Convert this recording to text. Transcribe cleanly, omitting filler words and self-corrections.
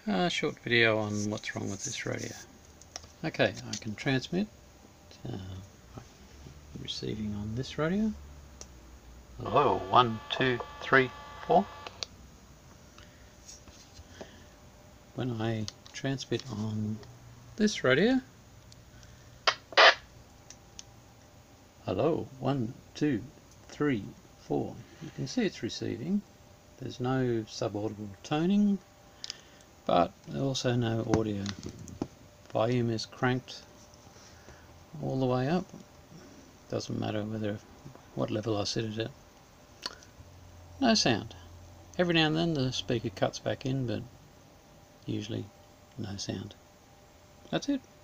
A short video on what's wrong with this radio. Okay, I can transmit. Receiving on this radio. Hello, 1, 2, 3, 4. When I transmit on this radio, hello, 1, 2, 3, 4. You can see it's receiving. There's no subaudible toning, but also no audio. Volume is cranked all the way up. Doesn't matter what level I set it at. No sound. Every now and then the speaker cuts back in, but usually no sound. That's it.